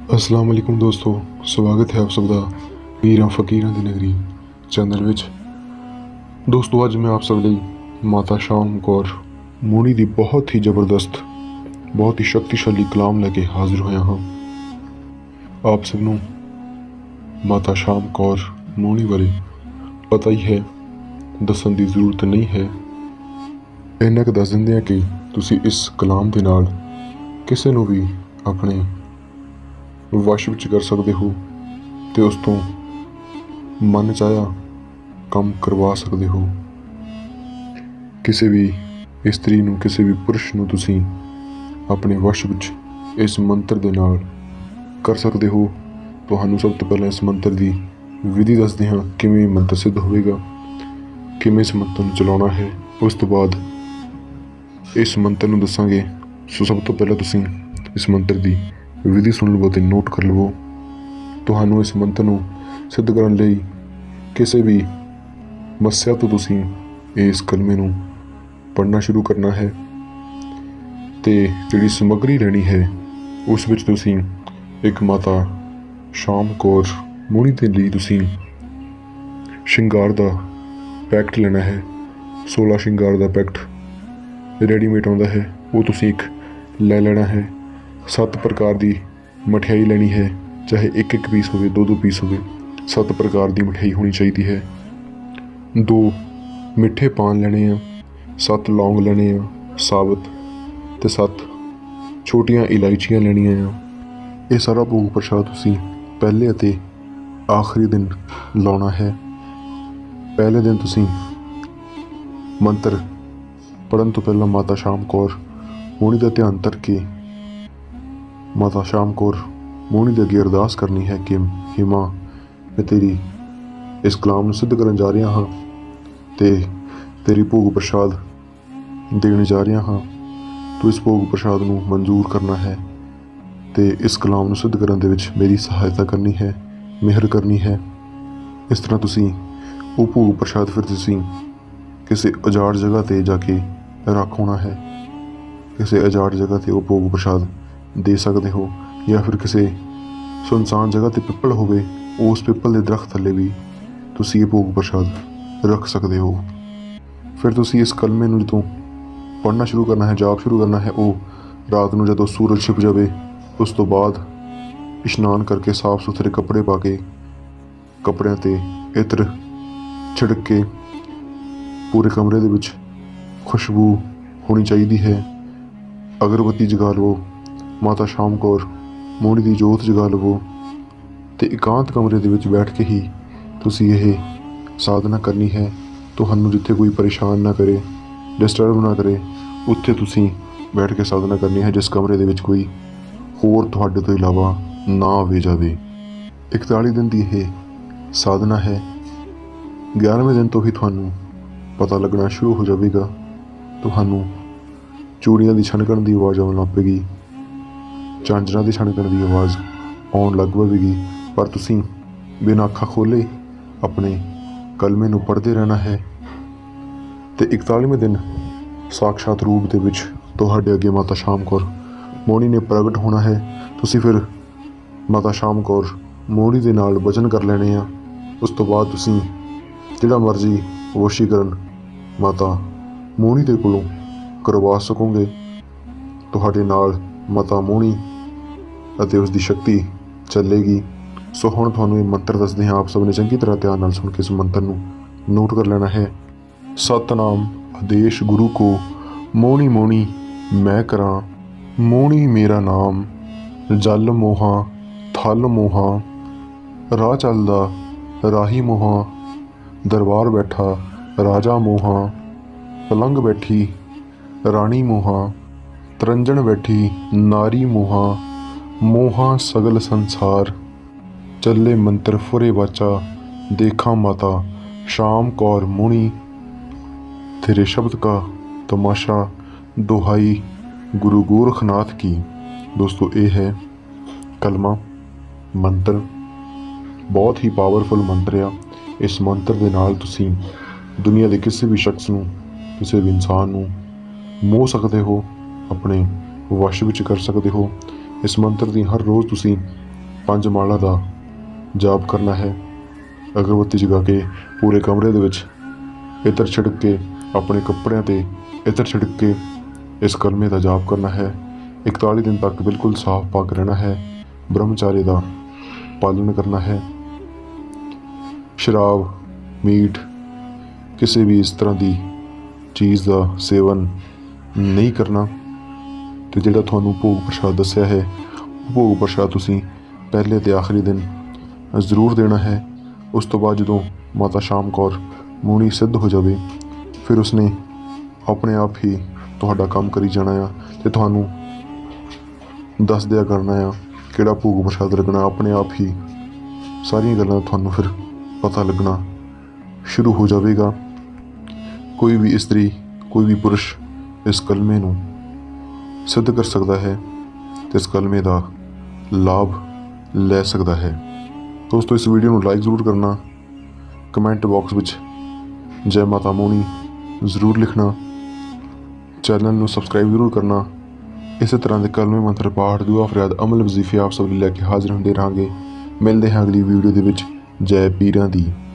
अस्सलाम वालेकुम दोस्तों, स्वागत है आप सबका वीरां फकीरां दी नगरी चैनल विच। दोस्तों अज मैं आप सब लई माता शाम कौर मोहनी दी बहुत ही ज़बरदस्त, बहुत ही शक्तिशाली कलाम लैके हाजिर होया हाँ। आप सबनों माता शाम कौर मोहनी बारे पता ही है, दस्सण दी जरूरत नहीं है। इन्ना क दस दिंदे कि तुसी इस कलाम दे नाल किसी नूं भी अपने वश विच कर सकते हो ते उस तों मन चाया काम करवा सकते हो। किसी भी इस्त्री नूं, किसी भी पुरुष नूं तुसी अपने वश विच इस मंत्र दे नाल कर सकते हो। तुहानूं सब तो पहले इस मंत्र दी विधि दसदे हां, किवें मंत्र सिद्ध होवेगा, किवें इस मंत्र नूं चलाउणा है। उस तो बाद इस मंत्र नूं दसांगे। सो सब तो पहले तुसी इस मंत्र दी विधि सुन लवो ते नोट कर लवो। तुहानूं इस मंत्र नूं सिद्ध करन लई किसी भी मस्या तो तुसी इस कलमे नूं पढ़ना शुरू करना है ते जिहड़ी समग्री लैनी है उस विच तुसी एक माता शाम कौर मोहनी दे लई तुसी शिंगार दा पैकेट लेना है। 16 शिंगार दा पैकेट रेडीमेड आउंदा है, वो तुसी एक ले लेना है। 7 प्रकार की मठियाई लेनी है, चाहे एक पीस हो, 2 पीस हो। 7 प्रकार की मिठाई होनी चाहिए है। 2 मिठे पान लेने हैं, 7 लौंग लेने हैं साबत ते 7 छोटियां इलायचियां लेनियां हैं। ये सारा भोग प्रसाद तुसी पहले अते आखिरी दिन लाउणा है। पहले दिन तुसी मंत्र पढ़न तो पहला माता शाम कौर मोहनी का ध्यान धर के माता शाम कौर मोहनी दे अगे अरदास करनी है कि हे मां, मैं तेरी इस कलाम नूं सिद्ध करन जा रहा हाँ ते तेरी भोग प्रसाद देने जा रहा हाँ। तू इस भोग प्रसाद नूं मंजूर करना है ते इस कलाम नूं सिद्ध करन दे विच मेरी सहायता करनी है, मेहर करनी है। इस तरह तुसी वो भोग प्रसाद फिर तुसी किसी अजाड़ जगह ते जाके रख होना है। किसी अजाड़ जगह ते वो भोग प्रसाद दे सकते हो, या फिर किसी सुनसान जगह ते पिपल होवे, उस पिपल के दरख्त थले भी तुसी ये भोग प्रसाद रख सकते हो। फिर तुसी इस कलमे नूं जदों पढ़ना शुरू करना है, जाप शुरू करना है, वो रात नूं जदों सूरज छिप जाए उस तो बाद इशनान करके साफ सुथरे कपड़े पा के कपड़ियां ते इत्र छिड़क के पूरे कमरे दे विच खुशबू होनी चाहिए है। अगरबत्ती जगा लो, माता शाम कौर मोहनी की जोत जगा लवो ते एकांत कमरे दे विच बैठ के ही तुसी यह साधना करनी है। तुहानूं जिथे कोई परेशान ना करे, डिस्टर्ब ना करे, उत्थे तुसी बैठ के साधना करनी है, जिस कमरे दे विच कोई होर तुहाडे तो इलावा ना आवे जावे। 41 दिन की यह साधना है। 11वें दिन तो ही तुहानूं पता लगना शुरू हो जाएगा। तुहानूं चूड़ियां की छनकण की आवाज़ आउण लग पेगी, झांजरां की छनकण की आवाज़ आउण लग पवेगी, पर तुसी बिना अखां खोले अपने कलमे नूं पढ़ते रहना है। तो 41वें दिन साक्षात रूप दे विच तुहाडे अगे माता शाम कौर मोहनी ने प्रगट होना है। तुसी फिर माता शाम कौर मोहनी दे नाल वचन कर लेने आ। उस तो बाद तुसी जिहड़ा मर्जी वशीकरण माता मोहनी दे कोलों करवा सकोगे। तुहाडे नाल माता मोहनी अते उसकी शक्ति चलेगी। सो हुण तुहानूं ये मंत्र दसदे हां, आप सब ने चंगी तरह ध्यान नाल सुन के इस मंत्र नूं नोट कर लेना है। सतनाम आदेश गुरु को मोहनी मोहनी मैं करां, मोहनी मेरा नाम, जल मोहा थल मोहा, राह चलदा राही मोहा, दरबार बैठा राजा मोहा, पलंग बैठी रानी मोहा, तरंजन बैठी नारी मोहा, मोहा सगल संसार, चले मंत्र फुरे वाचा, देखा माता शाम कौर मोहनी, तेरे शब्द का तमाशा दुहाई गुरु गोरखनाथ की। दोस्तों ये है कलमा मंत्र, बहुत ही पावरफुल मंत्र आ। इस मंत्र दे नाल तुसी दुनिया के किसी भी शख्स नूं, किसी भी इंसान नूं मोह सकते हो, अपने वश विच कर सकते हो। इस मंत्र की हर रोज़ तुसी 5 ਮਾਲਾ ਦਾ ਜਾਪ ਕਰਨਾ ਹੈ। ਅਗਰਬੱਤੀ ਜਗਾ ਕੇ ਪੂਰੇ ਕਮਰੇ ਦੇ ਵਿੱਚ ਇਤਰ ਛਿੜਕ ਕੇ, ਆਪਣੇ ਕੱਪੜਿਆਂ 'ਤੇ ਇਤਰ ਛਿੜਕ ਕੇ ਇਸ ਕਲਮੇ ਦਾ ਜਾਪ ਕਰਨਾ ਹੈ। 41 ਦਿਨ ਤੱਕ ਬਿਲਕੁਲ ਸਾਫ਼ ਪਾਕ ਰਹਿਣਾ ਹੈ। ਬ੍ਰਹਮਚਾਰੀ ਦਾ ਪਾਲਣ ਕਰਨਾ ਹੈ। ਸ਼ਰਾਬ, ਮੀਟ, ਕਿਸੇ ਵੀ ਇਸ ਤਰ੍ਹਾਂ ਦੀ ਚੀਜ਼ ਦਾ ਸੇਵਨ ਨਹੀਂ ਕਰਨਾ। ਅਤੇ ਜਿਹੜਾ ਤੁਹਾਨੂੰ ਭੋਗ ਪ੍ਰਸ਼ਾਦ ਦੱਸਿਆ ਹੈ, ਉਹ ਭੋਗ ਪ੍ਰਸ਼ਾਦ ਤੁਸੀਂ ਪਹਿਲੇ ਅਤੇ ਆਖਰੀ ਦਿਨ ਜ਼ਰੂਰ ਦੇਣਾ ਹੈ। ਉਸ ਤੋਂ ਬਾਅਦ ਜਦੋਂ ਮਾਤਾ ਸ਼ਾਮ ਕੌਰ ਮੂਣੀ ਸਿੱਧ ਹੋ ਜਾਵੇ, ਫਿਰ ਉਸਨੇ ਆਪਣੇ ਆਪ ਹੀ ਤੁਹਾਡਾ ਕੰਮ ਕਰੀ ਜਾਣਾ ਆ ਅਤੇ ਤੁਹਾਨੂੰ ਦੱਸ ਦਿਆ ਕਰਨਾ ਆ ਕਿਹੜਾ ਭੋਗ ਪ੍ਰਸ਼ਾਦ ਲੱਗਣਾ। ਆਪਣੇ ਆਪ ਹੀ ਸਾਰੀਆਂ ਗੱਲਾਂ ਤੁਹਾਨੂੰ ਫਿਰ ਪਤਾ ਲੱਗਣਾ ਸ਼ੁਰੂ ਹੋ ਜਾਵੇਗਾ। ਕੋਈ ਵੀ ਇਸਤਰੀ, ਕੋਈ ਵੀ ਪੁਰਸ਼ ਇਸ ਕਲਮੇ ਨੂੰ ਸਿੱਧ ਕਰ ਸਕਦਾ ਹੈ ਅਤੇ ਇਸ ਕਲਮੇ ਦਾ ਲਾਭ ਲੈ ਸਕਦਾ ਹੈ। ਦੋਸਤੋ, ਇਸ ਵੀਡੀਓ ਨੂੰ ਲਾਈਕ ਜ਼ਰੂਰ ਕਰਨਾ, ਕਮੈਂਟ ਬਾਕਸ ਵਿੱਚ ਜੈ ਮਾਤਾ ਮੋਣੀ ਜ਼ਰੂਰ ਲਿਖਣਾ, ਚੈਨਲ ਨੂੰ ਸਬਸਕ੍ਰਾਈਬ ਜ਼ਰੂਰ ਕਰਨਾ। ਇਸੇ ਤਰ੍ਹਾਂ ਦੇ ਕਲਮੇ ਮੰਤਰ, ਪਾਠ, ਦੁਆ, ਫਰਿਆਦ, ਅਮਲ, ਵਜ਼ੀਫੇ ਆਪ ਸਭ ਲਈ ਲੈ ਕੇ ਹਾਜ਼ਰ ਹੁੰਦੇ ਰਹਾਂਗੇ। ਮਿਲਦੇ ਹਾਂ ਅਗਲੀ ਵੀਡੀਓ ਦੇ ਵਿੱਚ। ਜੈ ਪੀਰਾਂ ਦੀ।